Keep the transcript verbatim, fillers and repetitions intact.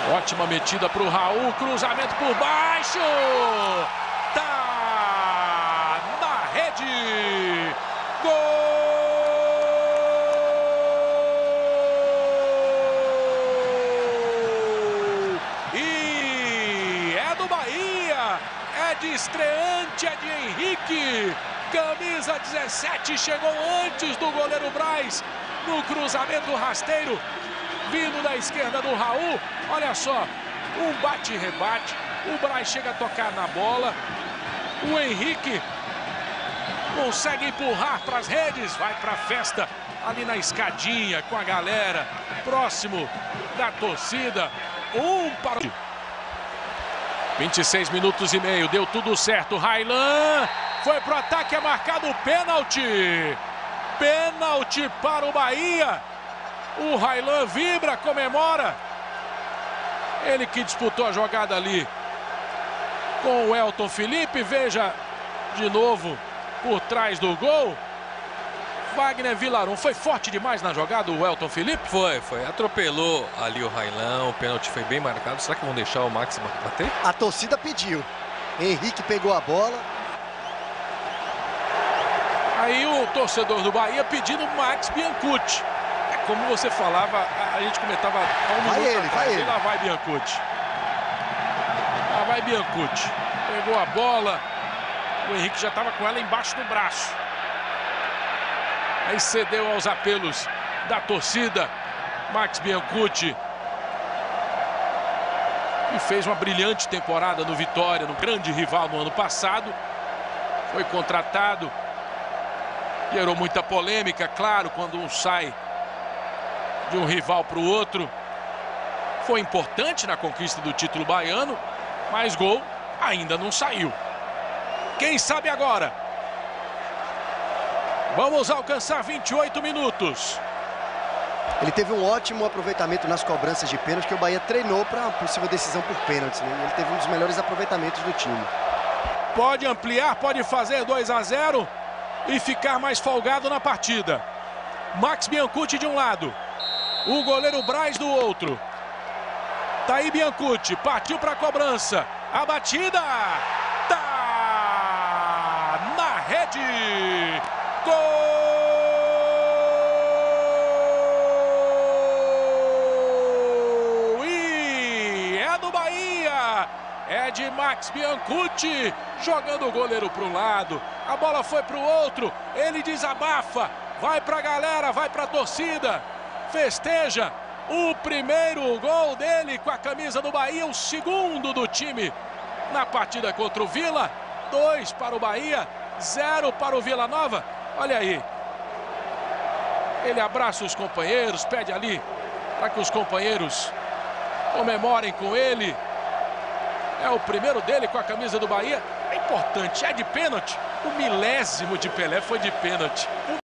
Ótima metida para o Raul, cruzamento por baixo. Tá na rede. Gol! E é do Bahia. É de estreante, é de Henrique. Camisa dezessete, chegou antes do goleiro Braz no cruzamento rasteiro, vindo da esquerda do Raul. Olha só, um bate e rebate, o Braz chega a tocar na bola, o Henrique consegue empurrar para as redes, vai para a festa ali na escadinha com a galera, próximo da torcida. Um para vinte e seis minutos e meio, deu tudo certo. Raylan foi pro ataque, é marcado o pênalti. Pênalti para o Bahia. O Raylan vibra, comemora. Ele que disputou a jogada ali com o Elton Felipe. Veja de novo por trás do gol. Wagner Vilaron foi forte demais na jogada, o Elton Felipe? Foi, foi. Atropelou ali o Raylan. O pênalti foi bem marcado. Será que vão deixar o Max bater? A torcida pediu. Henrique pegou a bola. Aí o torcedor do Bahia pedindo Max Biancucci. É como você falava, a gente comentava há um vai minuto ele, atrás. vai ele. Lá vai Biancucci. Lá vai Biancucci. Pegou a bola. O Henrique já estava com ela embaixo do braço. Aí cedeu aos apelos da torcida. Max Biancucci. E fez uma brilhante temporada no Vitória, no grande rival no ano passado. Foi contratado. Gerou muita polêmica, claro, quando um sai de um rival para o outro. Foi importante na conquista do título baiano, mas gol ainda não saiu. Quem sabe agora? Vamos alcançar vinte e oito minutos. Ele teve um ótimo aproveitamento nas cobranças de pênalti, que o Bahia treinou para a possível decisão por pênaltis, né? Ele teve um dos melhores aproveitamentos do time. Pode ampliar, pode fazer dois a zero e ficar mais folgado na partida. Max Biancucci de um lado, o goleiro Braz do outro. Tá aí Biancucci, partiu para a cobrança. A batida tá na rede. Gol! E é do Bahia. É de Max Biancucci, jogando o goleiro para um lado. A bola foi para o outro, ele desabafa, vai para a galera, vai para a torcida, festeja o primeiro gol dele com a camisa do Bahia, o segundo do time na partida contra o Vila. Dois para o Bahia, zero para o Vila Nova. Olha aí, ele abraça os companheiros, pede ali para que os companheiros comemorem com ele. É o primeiro dele com a camisa do Bahia. É importante, é de pênalti. O milésimo de Pelé foi de pênalti.